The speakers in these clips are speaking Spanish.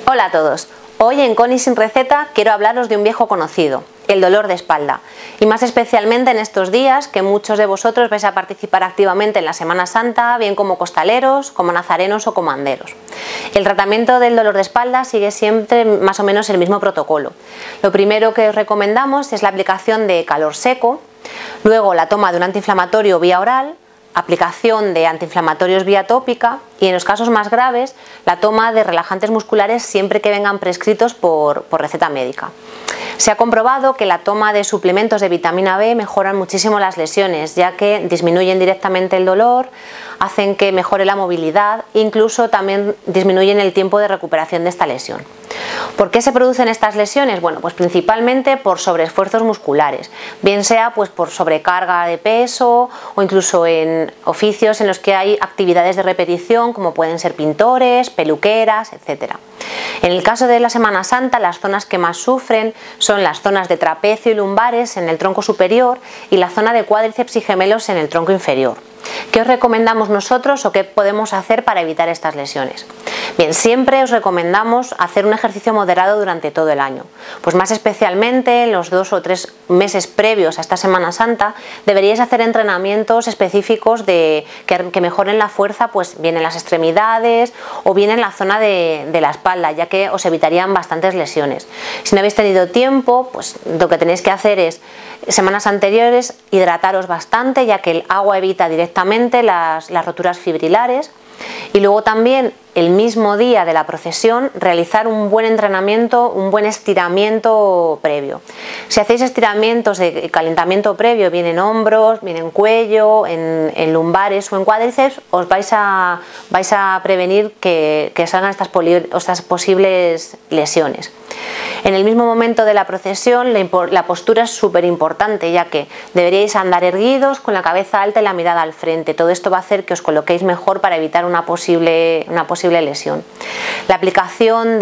Hola a todos, hoy en Con y Sin Receta quiero hablaros de un viejo conocido, el dolor de espalda, y más especialmente en estos días que muchos de vosotros vais a participar activamente en la Semana Santa, bien como costaleros, como nazarenos o comanderos. El tratamiento del dolor de espalda sigue siempre más o menos el mismo protocolo. Lo primero que os recomendamos es la aplicación de calor seco, luego la toma de un antiinflamatorio vía oral, aplicación de antiinflamatorios vía tópica y en los casos más graves la toma de relajantes musculares siempre que vengan prescritos por receta médica. Se ha comprobado que la toma de suplementos de vitamina B mejoran muchísimo las lesiones, ya que disminuyen directamente el dolor, hacen que mejore la movilidad e incluso también disminuyen el tiempo de recuperación de esta lesión. ¿Por qué se producen estas lesiones? Bueno, pues principalmente por sobreesfuerzos musculares, bien sea pues por sobrecarga de peso o incluso en oficios en los que hay actividades de repetición como pueden ser pintores, peluqueras, etc. En el caso de la Semana Santa, las zonas que más sufren son las zonas de trapecio y lumbares en el tronco superior y la zona de cuádriceps y gemelos en el tronco inferior. ¿Qué os recomendamos nosotros o qué podemos hacer para evitar estas lesiones? Bien, siempre os recomendamos hacer un ejercicio moderado durante todo el año, pues más especialmente en los 2 o 3 meses previos a esta Semana Santa deberíais hacer entrenamientos específicos que mejoren la fuerza, pues bien en las extremidades o bien en la zona de la espalda, ya que os evitarían bastantes lesiones. Si no habéis tenido tiempo, pues lo que tenéis que hacer es semanas anteriores hidrataros bastante, ya que el agua evita directamente las roturas fibrilares, y luego también el mismo día de la procesión realizar un buen entrenamiento, un buen estiramiento previo. Si hacéis estiramientos de calentamiento previo, bien en hombros, bien en cuello, en lumbares o en cuádriceps, os vais a prevenir que salgan estas posibles lesiones. En el mismo momento de la procesión la postura es súper importante, ya que deberíais andar erguidos con la cabeza alta y la mirada al frente. Todo esto va a hacer que os coloquéis mejor para evitar una posible lesión. La aplicación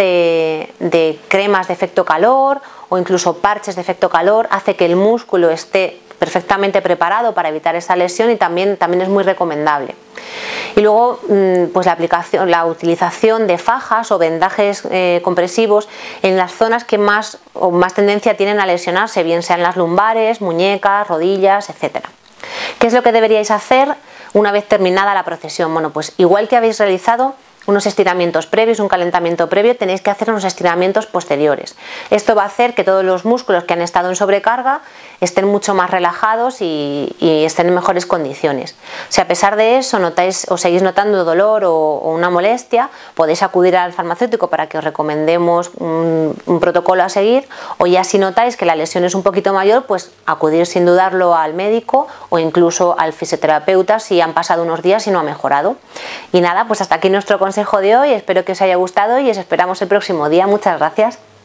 de cremas de efecto calor o incluso parches de efecto calor hace que el músculo esté perfectamente preparado para evitar esa lesión y también es muy recomendable. Y luego pues la utilización de fajas o vendajes compresivos en las zonas que más tendencia tienen a lesionarse, bien sean las lumbares, muñecas, rodillas, etc. ¿Qué es lo que deberíais hacer una vez terminada la procesión? Bueno, pues igual que habéis realizado unos estiramientos previos, un calentamiento previo, tenéis que hacer unos estiramientos posteriores. Esto va a hacer que todos los músculos que han estado en sobrecarga estén mucho más relajados y estén en mejores condiciones. Si a pesar de eso notáis o seguís notando dolor o una molestia, podéis acudir al farmacéutico para que os recomendemos un protocolo a seguir, o ya si notáis que la lesión es un poquito mayor, pues acudir sin dudarlo al médico o incluso al fisioterapeuta si han pasado unos días y no ha mejorado. Y nada, pues hasta aquí nuestro consejo de hoy, espero que os haya gustado y os esperamos el próximo día. Muchas gracias.